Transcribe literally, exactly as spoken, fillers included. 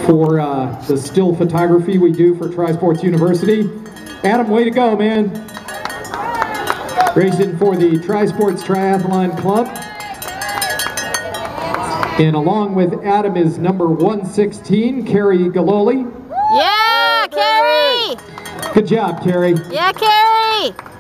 for uh, the still photography we do for Tri-Sports University. Adam, way to go, man. Racing for the Tri-Sports Triathlon Club. And along with Adam is number one sixteen, Carrie Galoli. Yeah, Carrie! Good job, Carrie. Yeah, Carrie!